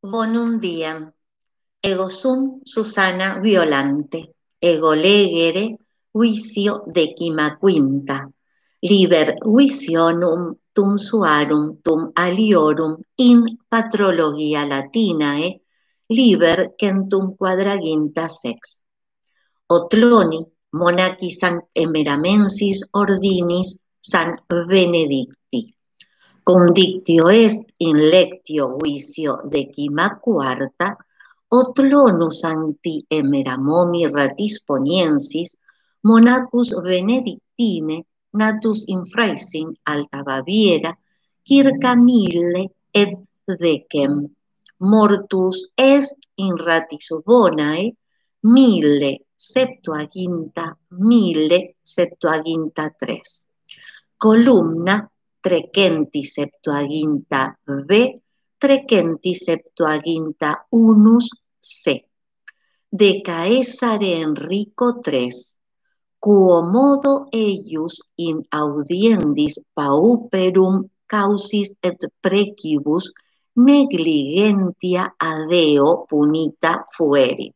Bonum diem, ego sum Susana Violante, ego legere vicio decima quinta, liber visionum tum suarum tum aliorum in patrologia latinae, liber centum quadraginta sex. Otloni monaci Sanct Emeramensis ordinis San Benedicti. Condictio est in lectio vicio decima quarta, otlonus sancti Emeramomi ratisponiensis, monacus benedictine, natus in Freising Alta Baviera, circa 1010. Mortus est in ratis bonae, 1073. Columna trecenti septuaginta V, trecenti septuaginta unus C. De Caesare Enrico III, quo modo eius in audiendis pauperum causis et precibus negligentia adeo punita fuerit.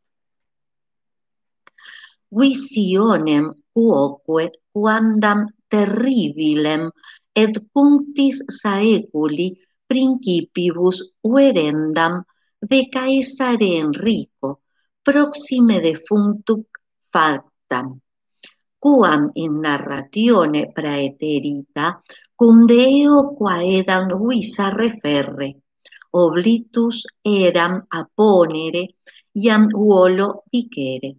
Visionem quoque quandam terribilem et cunctis saeculi principibus verendam de Caesare Enrico proxime defunctum factam, quam in narratione praeterita cum Deo quaedam visa referre, oblitus eram apponere iam volo dicere.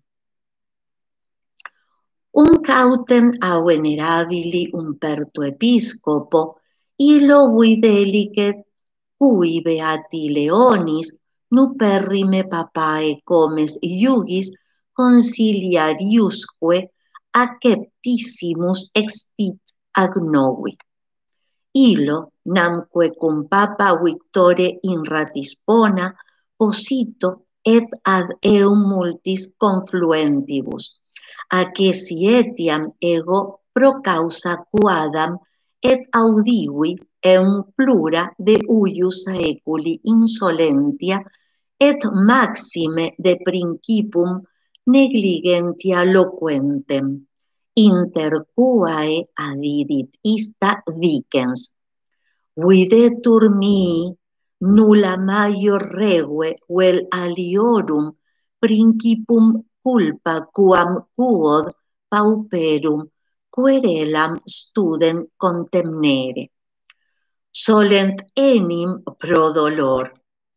Cautem a venerabili Umberto Episcopo, illo videlicet, cui beati Leonis, nuperrime papae comes iugis consiliariusque acceptissimus extit ac novi. Illo, namque cum papa Victore in ratispona, posito et ad eum multis confluentibus, acesi etiam ego pro causa quadam et audivi eum plura de uius saeculi insolentia et maxime de principum negligentia loquentem, inter quae adidit ista dicens: videtur mihi nulla maior regue vel aliorum principum culpa quam quod pauperum querelam student contemnere. Solent enim pro dolor.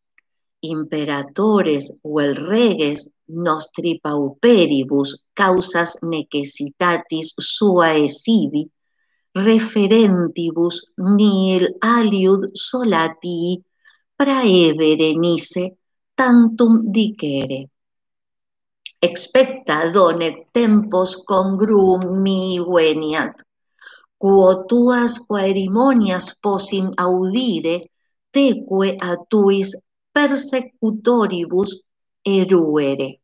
Imperatores vel reges nostri pauperibus causas necessitatis suae sibi, referentibus nihil aliud solatii praevere nisse tantum dicere. Expecta donet tempos congruum mihi veniat, quo tuas quaerimonias possim audire, teque a tuis persecutoribus eruere.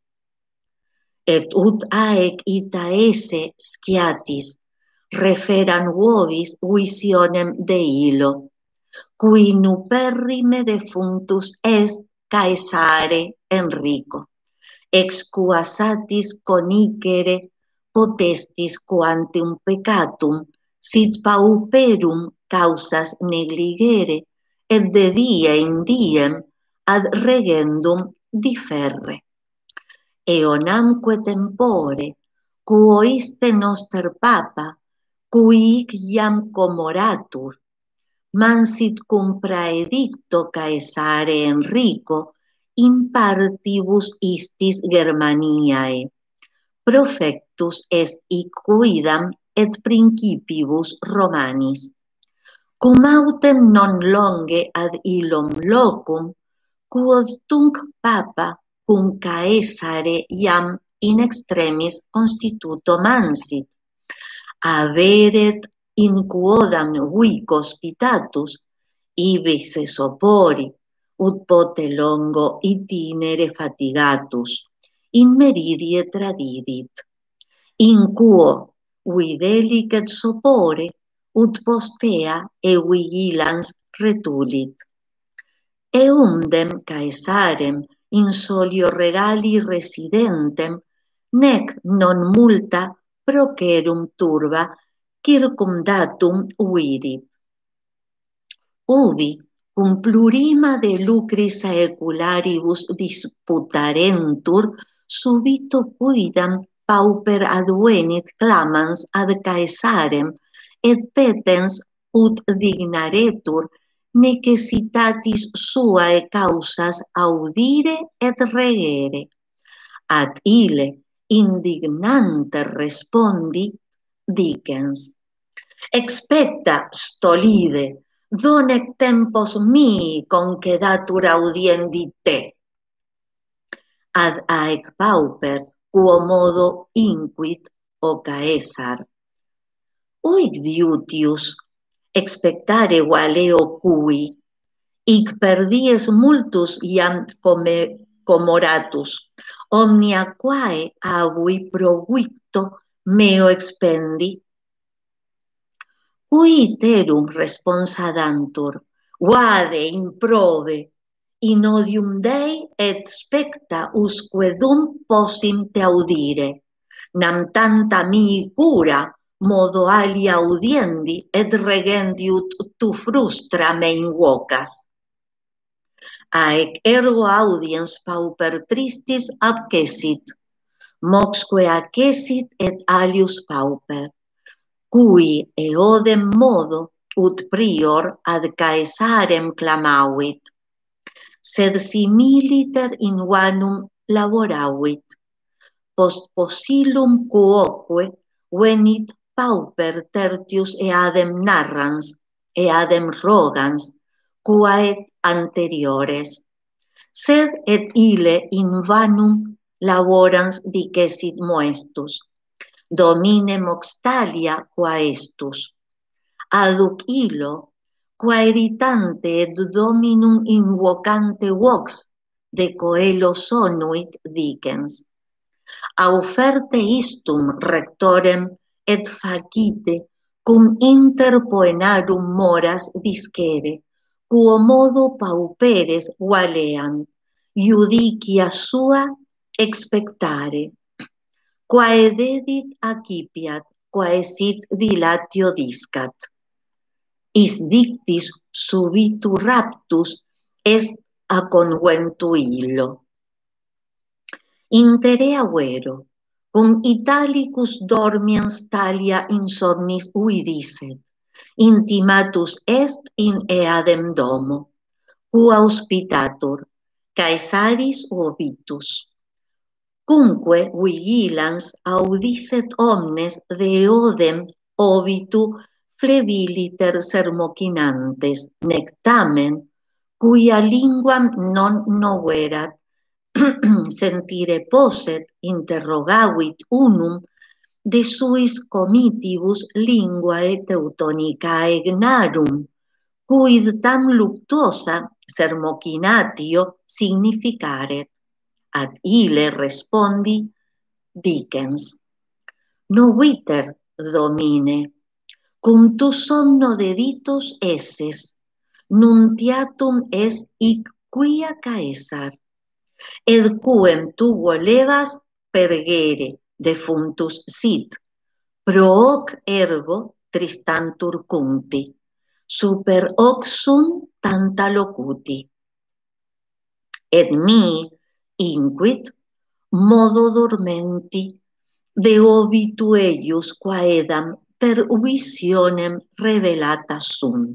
Et ut aec ita esse sciatis, referan vobis visionem de illo, qui nuperrime defunctus est Caesare Enrico, ex qua satis conicere potestis quantum peccatum sit pauperum causas negligere et de die in diem ad regendum differre. Eonamque tempore, quo iste noster papa, qui hic iam comoratur, mansit cum praedicto Caesare Enrico in partibus istis Germaniae. Profectus est quidam et principibus Romanis. Cum autem non longe ad illum locum, quod tunc papa cum Caesare iam in extremis constituto mansit, averet in quodam vic hospitatus, ibi se sopori, ut pote longo itinere fatigatus, in meridie tradidit, in quo videlicet sopore, ut postea e vigilans retulit. eundem Caesarem in solio regali residentem, nec non multa procerum turba circumdatum vidit. Ubi cum plurima de lucris aecularibus disputarentur, subito quidam pauper advenit clamans ad Caesarem, et petens ut dignaretur necessitatis suae causas audire et regere. Ad ille indignante respondi dicens: expecta, stolide, donec tempos mii concedatur audiendi te. Ad aec pauper quomodo inquit o Caesar: uic diutius expectare valeo cui, hic per dies multus iam comoratus, omnia quae avui provicto meo expendi? Cui iterum responsadantur, vade improbe, in odium Dei et specta usque dum possim te audire, nam tanta mihi cura modo alia audiendi et regendi ut tu frustra me invocas. Aec ergo audiens pauper tristis abcesit, moxque accesit et alius pauper, cui eodem modo ut prior ad Caesarem clamavit, sed similiter in vanum laboravit. Post posilum quoque venit pauper tertius eadem narrans, eadem rogans, quae anteriores. Sed et ille in vanum laborans dicessit moestus, domine moxtalia quaestus. Aduc illo, quaeritante et dominum invocante vox, de coelo sonuit dicens. Auferte istum rectorem et facite cum inter poenarum moras discere, quomodo pauperes valeant, iudicia sua expectare. Quae dedit accipiat, quae sit dilatio discat. Is dictis subitu raptus est a conventu illo. Interea vero, cum italicus dormiens talia insomnis vidisset, intimatus est in eadem domo, quo auspitatur, Caesaris obitus. Cumque vigilans audisset omnes de eodem obitu flebiliter sermocinantes, nec tamen, cuia linguam non noverat, sentire posset interrogavit unum de suis comitibus linguae teutonicae gnarum, quid tam luctuosa sermocinatio significaret. Ad ille respondi dicens: noviter, domine, cum tu somno deditus esses, nuntiatum est hic quia Caesar, et quem tu volevas pergere defunctus sit, pro hoc ergo tristantur cuncti, super hoc sunt tanta locuti. Et mi inquit modo dormenti de obitu eius quaedam per visionem revelata sunt.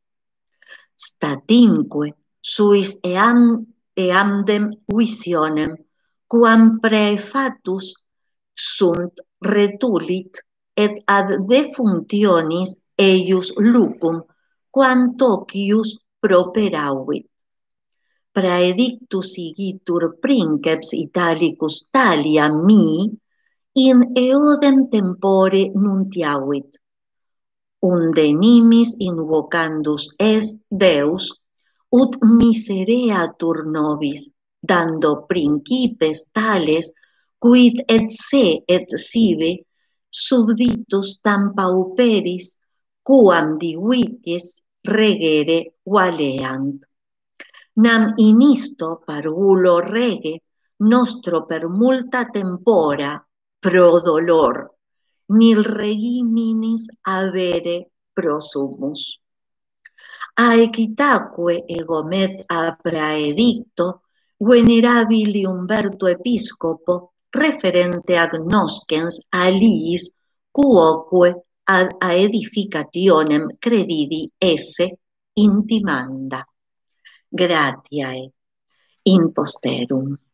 Statinque suis eamdem visionem quam praefatus sunt retulit et ad defunctionis eius lucum quantocius properavit. Praedictus igitur princeps italicus talia mi in eodem tempore nuntiavit, unde nimis invocandus est Deus, ut misereatur nobis, dando principes tales, quid et se et sive subditus tam pauperis, quam divitis regere valeant. Nam inisto parvulo rege nostro per multa tempora pro dolor, nil regiminis avere prosumus. Aequitaque egomet a praedicto, venerabili Umberto Episcopo, referente agnoscens aliis, quoque ad aedificationem credidi esse intimanda. Gratiae in posterum.